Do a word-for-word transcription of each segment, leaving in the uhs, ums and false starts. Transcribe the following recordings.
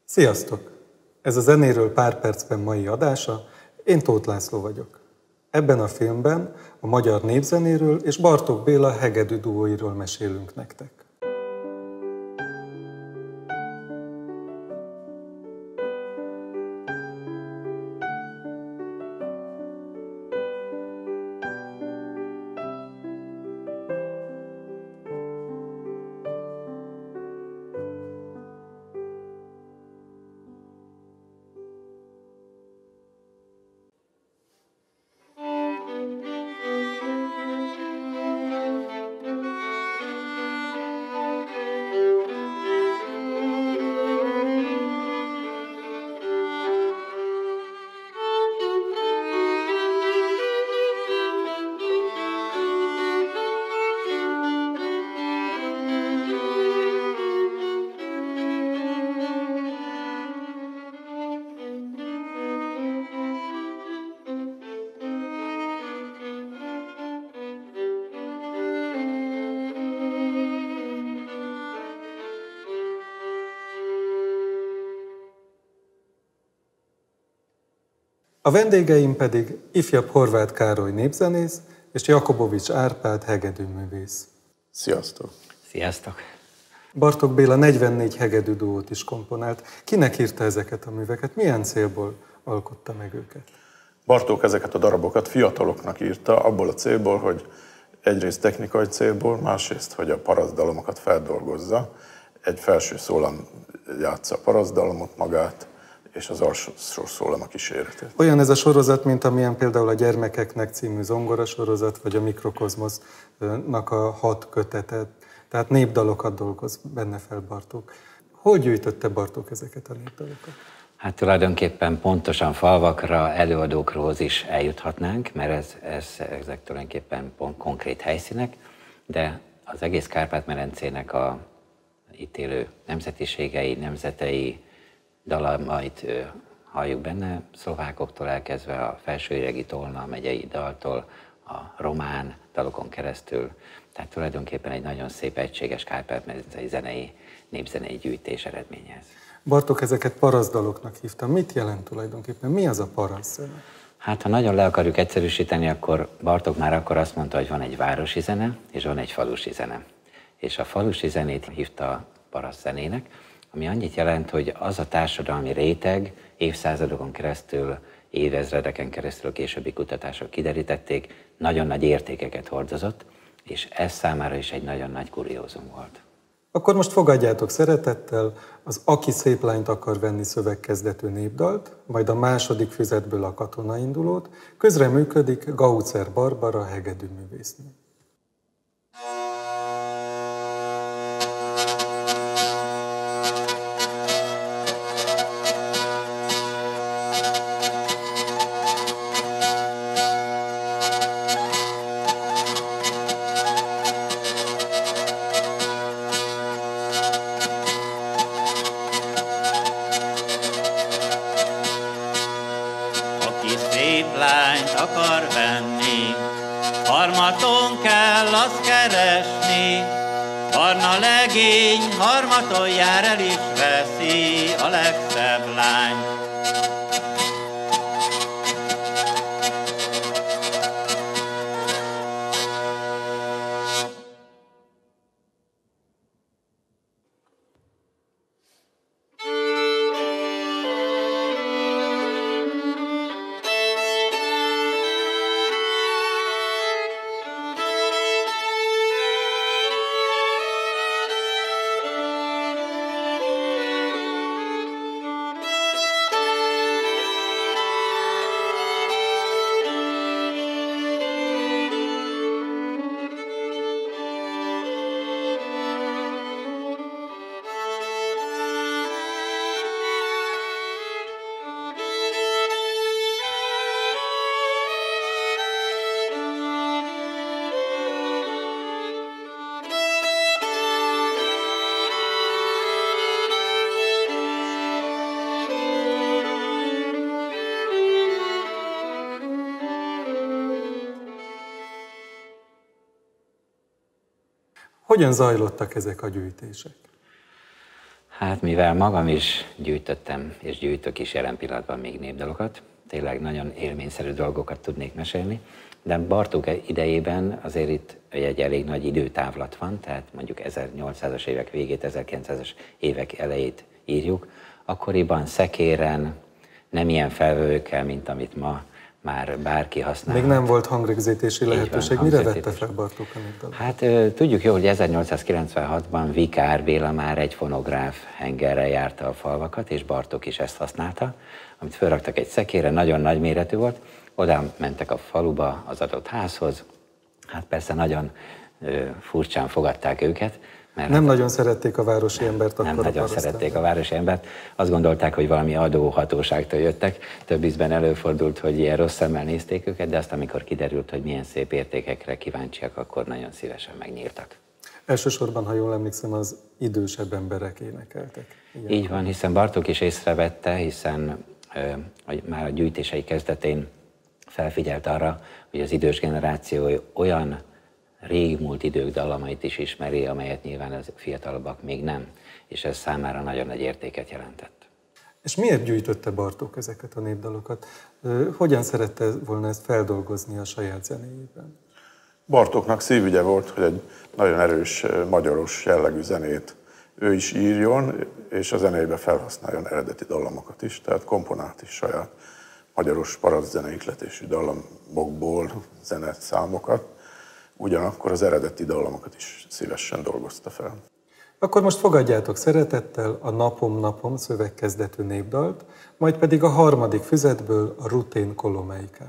Sziasztok! Ez a Zenéről pár percben mai adása, én Tóth László vagyok. Ebben a filmben a magyar népzenéről és Bartók Béla hegedű duóiról mesélünk nektek. A vendégeim pedig ifjabb Horváth Károly népzenész és Jakobovics Árpád hegedűművész. Sziasztok! Sziasztok! Bartók Béla negyvennégy hegedű duót is komponált. Kinek írta ezeket a műveket? Milyen célból alkotta meg őket? Bartók ezeket a darabokat fiataloknak írta, abból a célból, hogy egyrészt technikai célból, másrészt, hogy a paraszdalomokat feldolgozza. Egy felső szólam játsza a paraszdalomot magát, és az alsó szólam a kíséretet. Olyan ez a sorozat, mint amilyen például a Gyermekeknek című zongorasorozat, vagy a Mikrokozmosznak a hat kötetet, tehát népdalokat dolgoz benne fel Bartók. Hogy gyűjtötte Bartók ezeket a népdalokat? Hát tulajdonképpen pontosan falvakra, előadókhoz is eljuthatnánk, mert ez, ez, ezek tulajdonképpen pont konkrét helyszínek, de az egész Kárpát-medencének a itt élő nemzetiségei, nemzetei, dalamait halljuk benne, szlovákoktól elkezdve a felsőiregi Tolna megyei daltól, a román dalokon keresztül, tehát tulajdonképpen egy nagyon szép, egységes kárpát-medencei zenei, népzenei gyűjtés eredményez. Bartók ezeket paraszdaloknak hívta. Mit jelent tulajdonképpen? Mi az a parasztzene? Hát, ha nagyon le akarjuk egyszerűsíteni, akkor Bartók már akkor azt mondta, hogy van egy városi zene, és van egy falusi zene. És a falusi zenét hívta parasztzenének, ami annyit jelent, hogy az a társadalmi réteg évszázadokon keresztül, évezredeken keresztül a későbbi kutatások kiderítették, nagyon nagy értékeket hordozott, és ez számára is egy nagyon nagy kuriózum volt. Akkor most fogadjátok szeretettel az Aki szép lányt akar venni szövegkezdetű népdalt, majd a második füzetből a Katonaindulót, közreműködik Gaucer Barbara hegedűművésznő. Akar venni, harmaton kell azt keresni, barna legény harmaton jár, el is veszi a legszebb lány. Hogyan zajlottak ezek a gyűjtések? Hát mivel magam is gyűjtöttem, és gyűjtök is jelen pillanatban még népdalokat, tényleg nagyon élményszerű dolgokat tudnék mesélni, de Bartók idejében azért itt egy elég nagy időtávlat van, tehát mondjuk ezernyolcszázas évek végét, ezerkilencszázas évek elejét írjuk, akkoriban szekéren, nem ilyen felvevőkkel, mint amit ma már bárki használ. Még nem volt hangrögzítési lehetőség. Mire vette fel Bartók a népdalot? Hát tudjuk jó, hogy ezernyolcszázkilencvenhatban Vikár Béla már egy fonográf hengerrel járta a falvakat, és Bartók is ezt használta, amit felraktak egy szekérre, nagyon nagy méretű volt, oda mentek a faluba az adott házhoz, hát persze nagyon ö, furcsán fogadták őket, mert nem nagyon szerették a városi embert akkor. Nem nagyon szerették a városi embert. Azt gondolták, hogy valami adóhatóságtól jöttek. Több ízben előfordult, hogy ilyen rossz szemmel nézték őket, de azt, amikor kiderült, hogy milyen szép értékekre kíváncsiak, akkor nagyon szívesen megnyíltak. Elsősorban, ha jól emlékszem, az idősebb emberek énekeltek. Igen. Így van, hiszen Bartók is észrevette, hiszen ö, már a gyűjtései kezdetén felfigyelt arra, hogy az idős generáció olyan régmúlt idők dallamait is ismeri, amelyet nyilván az fiatalabbak még nem, és ez számára nagyon nagy értéket jelentett. És miért gyűjtötte Bartók ezeket a népdalokat? Hogyan szerette volna ezt feldolgozni a saját zenéjében? Bartóknak szívügye volt, hogy egy nagyon erős magyaros jellegű zenét ő is írjon, és a zenébe felhasználjon eredeti dallamokat is, tehát komponált is saját magyaros parasztzenei ihletésű dallamokból zenet számokat. Ugyanakkor az eredeti dallamokat is szívesen dolgozta fel. Akkor most fogadjátok szeretettel a Napom Napom szövegkezdetű népdalt, majd pedig a harmadik füzetből a Rutén Kolomeikát.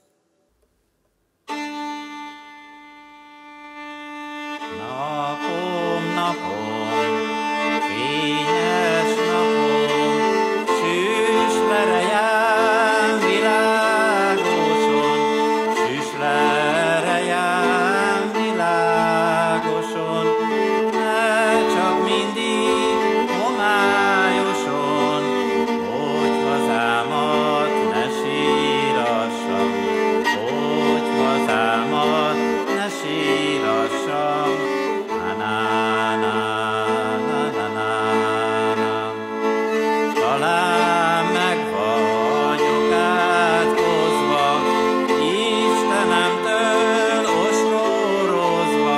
Napom, napom, fényes napom, süss lerejem világoson, süss lerejem világoson, ne csak mindig homályoson, hogy hazámat ne sírassam, hogy hazámat ne sírassam. Talán meg vagyok átkozva, Istenemtől ostorozva,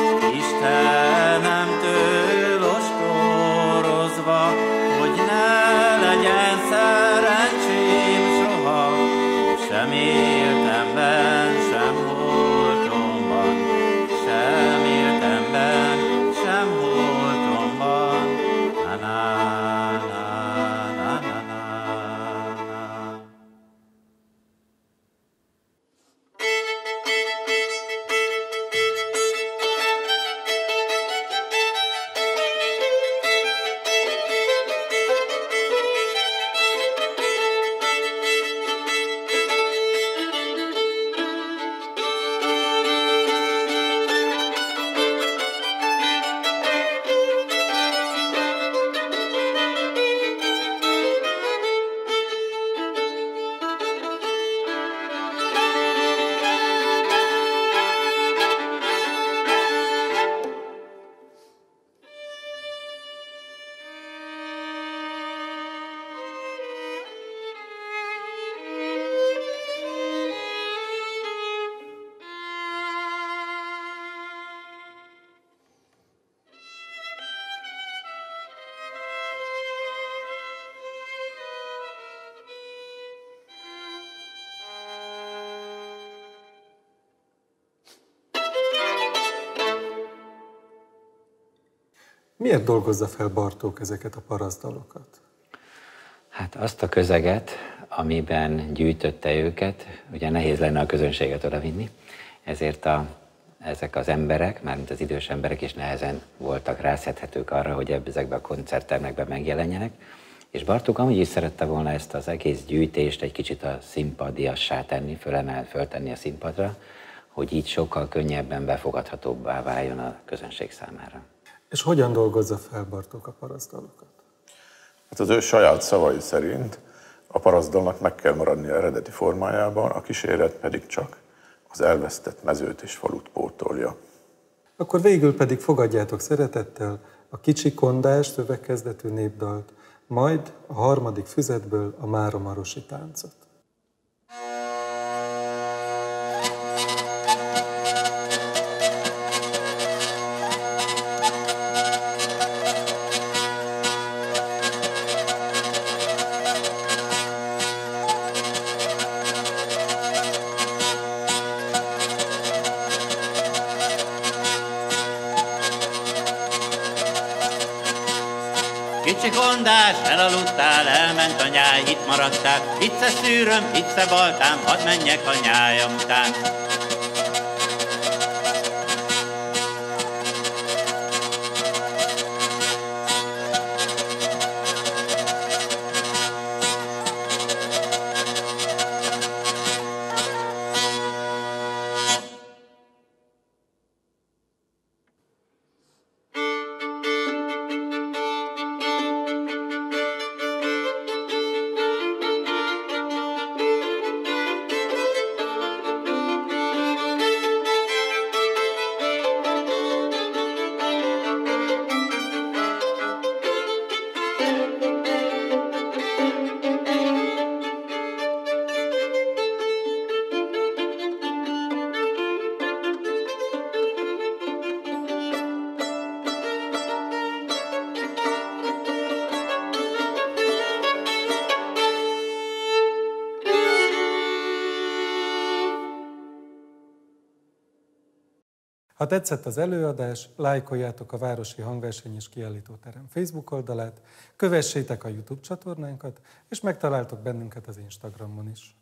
Istenemtől ostorozva, hogy ne legyen szerencsém soha, sem éltemben, sem holtomban, sem éltemben, sem holtomban. Na, na, na, na, na, na, na. Miért dolgozza fel Bartók ezeket a parasztdalokat? Hát azt a közeget, amiben gyűjtötte őket, ugye nehéz lenne a közönséget odavinni, ezért a, ezek az emberek, mármint az idős emberek is nehezen voltak rászedhetők arra, hogy ezekben a koncerttermekben megjelenjenek, és Bartók amúgy is szerette volna ezt az egész gyűjtést egy kicsit a színpadiassá tenni, fölemel, föltenni a színpadra, hogy így sokkal könnyebben befogadhatóbbá váljon a közönség számára. És hogyan dolgozza fel Bartók a parasztdalokat? Hát az ő saját szavai szerint a parasztdalnak meg kell maradni eredeti formájában, a kíséret pedig csak az elvesztett mezőt és falut pótolja. Akkor végül pedig fogadjátok szeretettel a Kicsi Kondás szövegkezdetű népdalt, majd a harmadik füzetből a Máromarosi táncot. Kicsi Kondás, elaludtál, elment a nyáj, itt maradtál. Itt-e szűröm, itt-e baltám, hadd menjek a nyájam után. Ha tetszett az előadás, lájkoljátok a Városi Hangverseny és Kiállítóterem Facebook oldalát, kövessétek a YouTube csatornánkat, és megtaláltok bennünket az Instagramon is.